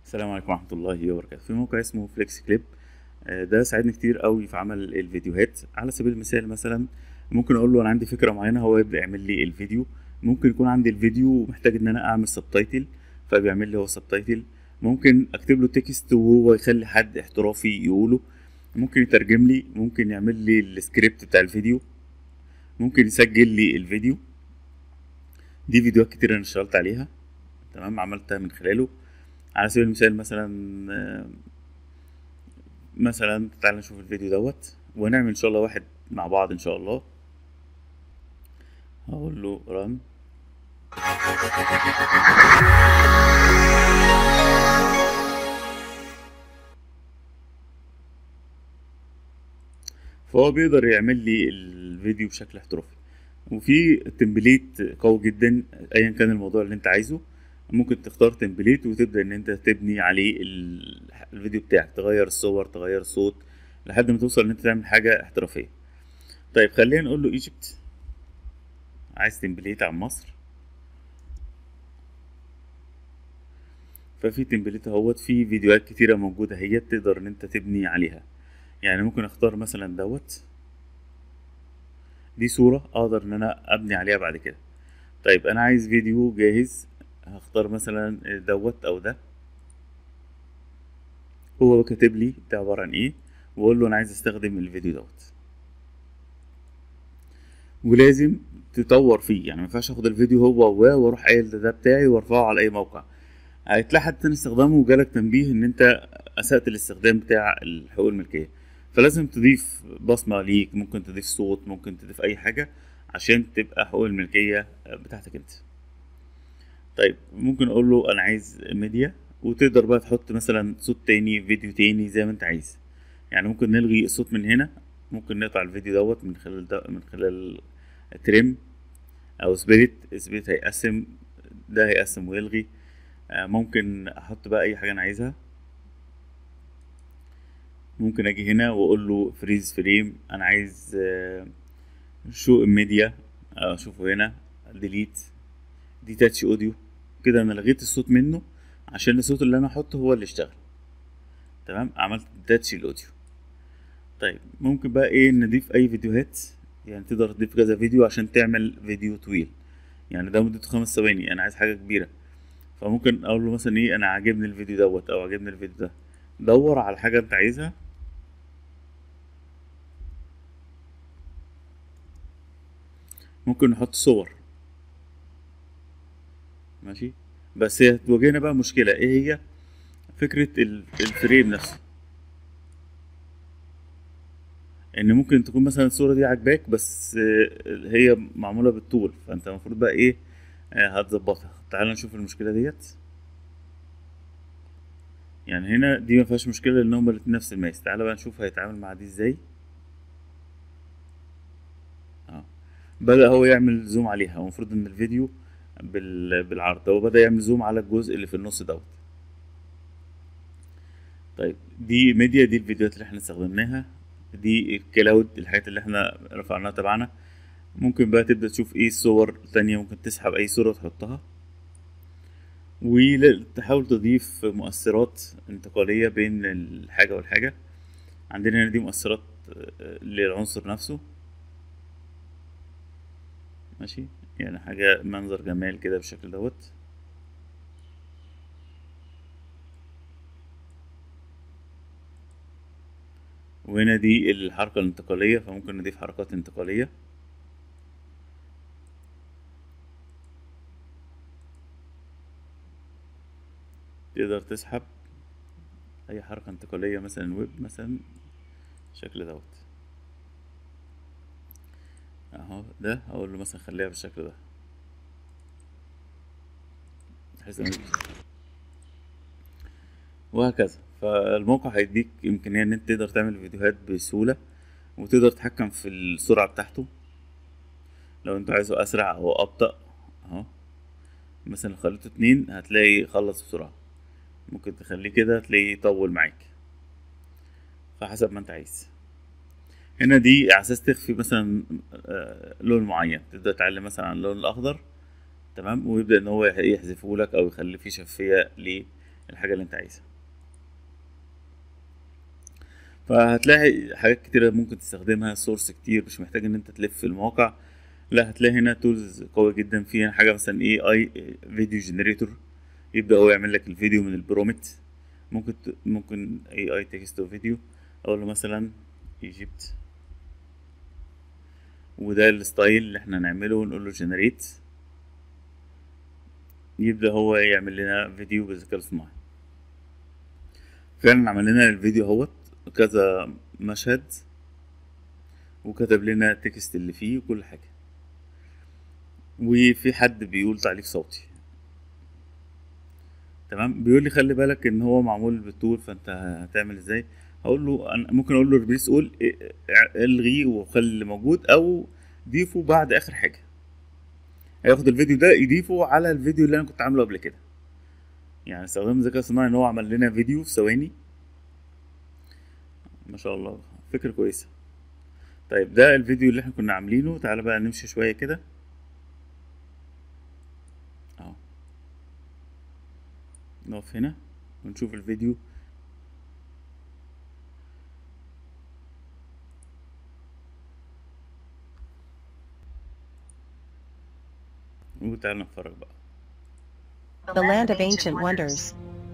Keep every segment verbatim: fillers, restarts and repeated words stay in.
السلام عليكم ورحمة الله وبركاته. في موقع اسمه فليكس كليب. آه، ده ساعدني كتير قوي في عمل الفيديوهات. على سبيل المثال مثلا ممكن اقول له انا عندي فكرة معينة، هو يبدأ يعمل لي الفيديو. ممكن يكون عندي الفيديو ومحتاج ان انا اعمل سبتايتل، فبيعمل لي هو سبتايتل. ممكن اكتب له تكست وهو يخلي حد احترافي يقوله. ممكن يترجم لي، ممكن يعمل لي السكريبت بتاع الفيديو، ممكن يسجل لي الفيديو. دي فيديوهات كتير انا اشتغلت عليها، تمام، عملتها من خلاله. على سبيل المثال مثلا آه، مثلا تعال نشوف الفيديو دوت ونعمل ان شاء الله واحد مع بعض ان شاء الله. هقول له ران. فهو بيقدر يعمل لي الفيديو بشكل احترافي، وفي تمبليت قوي جدا. ايا كان الموضوع اللي انت عايزه ممكن تختار تمبليت وتبدأ ان انت تبني عليه ال- الفيديو بتاعك، تغير الصور، تغير الصوت، لحد ما توصل ان انت تعمل حاجة احترافية. طيب خلينا نقول له ايجيبت، عايز تمبليت عن مصر. ففي تمبليت اهوت، في فيديوهات كتيرة موجودة هي تقدر ان انت تبني عليها. يعني ممكن اختار مثلا دوت، دي صورة اقدر ان انا ابني عليها بعد كده. طيب انا عايز فيديو جاهز، هختار مثلا دوت او ده. هو كاتب لي ده عبارة عن ايه، واقول له انا عايز استخدم الفيديو دوت. ولازم تطور فيه، يعني ما ينفعش اخد الفيديو هو هو واروح قايل ده ده بتاعي وارفعه على اي موقع. هتلاقي حد تاني استخدامه وجالك تنبيه ان انت اسأت الاستخدام بتاع الحقوق الملكية. فلازم تضيف بصمة ليك، ممكن تضيف صوت، ممكن تضيف اي حاجة عشان تبقى حقوق الملكية بتاعتك انت. طيب ممكن اقول له انا عايز ميديا، وتقدر بقى تحط مثلا صوت تاني، فيديو تاني، زي ما انت عايز. يعني ممكن نلغي الصوت من هنا، ممكن نقطع الفيديو دوت من خلال ده، من خلال تريم او سبيريت. سبيريت هيقسم، ده هيقسم ويلغي. آه، ممكن احط بقى اي حاجة انا عايزها. ممكن اجي هنا واقول له فريز فريم، انا عايز شو ميديا، اشوفه هنا. ديليت، دي تاتش اوديو. كده انا لغيت الصوت منه عشان الصوت اللي انا احطه هو اللي اشتغل. تمام، عملت تاتش الاوديو. طيب ممكن بقى ايه نضيف اي فيديوهات. يعني تقدر تضيف كذا فيديو عشان تعمل فيديو طويل. يعني ده مدته خمس ثواني، انا عايز حاجة كبيرة. فممكن اقول له مثلا ايه، انا عاجبني الفيديو دوت او عاجبني الفيديو ده. دور على حاجة انت عايزها. ممكن نحط صور، ماشي. بس هي هتواجهنا بقى مشكلة، ايه هي؟ فكرة ال- الفريم نفسه. ان ممكن تكون مثلا الصورة دي عاجباك بس آه، هي معمولة بالطول، فانت المفروض بقى ايه، آه، هتظبطها. تعال نشوف المشكلة ديت. يعني هنا دي ما فيهاش مشكلة لان هما الاتنين نفس المقاس. تعال بقى نشوف هيتعامل مع دي ازاي. اه، بدأ هو يعمل زوم عليها. هو المفروض ان الفيديو بال... بالعرض، هو بدأ يعمل زوم على الجزء اللي في النص دوت. طيب دي ميديا، دي الفيديوهات اللي احنا استخدمناها. دي الكلاود، الحاجات اللي احنا رفعناها تبعنا. ممكن بقى تبدأ تشوف ايه الصور تانية، ممكن تسحب اي صورة وتحطها، وتحاول تضيف مؤثرات انتقالية بين الحاجة والحاجة. عندنا هنا دي مؤثرات آه، للعنصر نفسه، ماشي. يعني حاجة منظر جمال كده بالشكل دوت. وهنا دي الحركة الانتقالية، فممكن نضيف حركات انتقالية. تقدر تسحب أي حركة انتقالية، مثلا ويب مثلا بالشكل دوت. اهو ده اقول له مثلا خليها بالشكل ده، بحيث إن- وهكذا. فالموقع هيديك إمكانية إن أنت تقدر تعمل فيديوهات بسهولة، وتقدر تتحكم في السرعة بتاعته لو أنت عايزه أسرع أو أبطأ. أهو مثلا لو خليته اتنين هتلاقي خلص بسرعة، ممكن تخليه كده تلاقيه يطول معاك، فحسب ما أنت عايز. هنا دي على أساس تخفي مثلا آه، لون معين، تبدأ تعلم مثلا عن اللون الأخضر، تمام، ويبدأ إن هو يحذفه لك أو يخلي فيه شفية الحاجة اللي انت عايزها. فهتلاقي حاجات كتيرة ممكن تستخدمها، سورس كتير، مش محتاج ان انت تلف في المواقع. لا، هتلاقي هنا تولز قوية جدا. في هنا حاجة مثلا اي اي فيديو جنريتور، يبدأ هو يعمل لك الفيديو من البرومت. ممكن ت... ممكن اي اي تكست فيديو، اقول له مثلا ايجيبت، وده الستايل اللي احنا نعمله، ونقول له جنريت، يبدأ هو يعمل لنا فيديو بالذكاء الاصطناعي. فعلا عمل لنا الفيديو اهوت كذا مشهد، وكتب لنا التكست اللي فيه وكل حاجة. وفي حد بيقول تعليق صوتي، تمام، بيقول لي خلي بالك ان هو معمول بالطول، فانت هتعمل ازاي؟ هقول له انا ممكن اقول له ريبليس اول، الغيه وخلي اللي موجود، او ضيفه بعد اخر حاجه. هياخد الفيديو ده يضيفه على الفيديو اللي انا كنت عامله قبل كده. يعني استخدام الذكاء الصناعي ان هو عمل لنا فيديو في ثواني. ما شاء الله، فكره كويسه. طيب ده الفيديو اللي احنا كنا عاملينه. تعالى بقى نمشي شويه كده اهو، نقف هنا ونشوف الفيديو. وتعالى نتفرج بقى. The land of ancient wonders.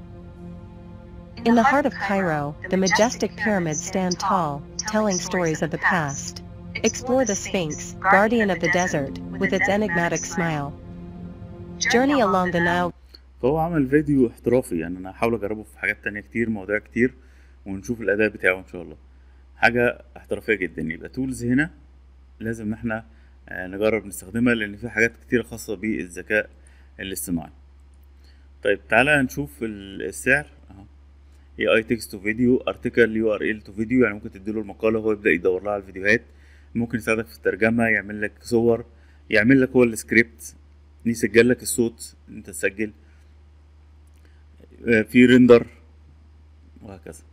In the heart of Cairo, the majestic pyramids stand tall, telling stories of the past. Explore the Sphinx, guardian of the desert, with its enigmatic smile. Journey along the Nile. فهو عمل فيديو احترافي، يعني انا هحاول اجربه في حاجات تانية كتير، مواضيع كتير، ونشوف الاداء بتاعه ان شاء الله. حاجة احترافية جدا. يبقى تولز هنا لازم ان احنا نجرب نستخدمها، لان في حاجات كتير خاصة بالذكاء الاصطناعي. طيب تعالى نشوف السعر اهو. اي اي تكست تو فيديو، ارتكل يو ار ال تو فيديو، يعني ممكن تديله المقالة وهو يبدأ يدور لها على الفيديوهات. ممكن يساعدك في الترجمة، يعمل لك صور، يعمل لك هو السكريبت، يسجل لك الصوت انت تسجل، في ريندر، وهكذا.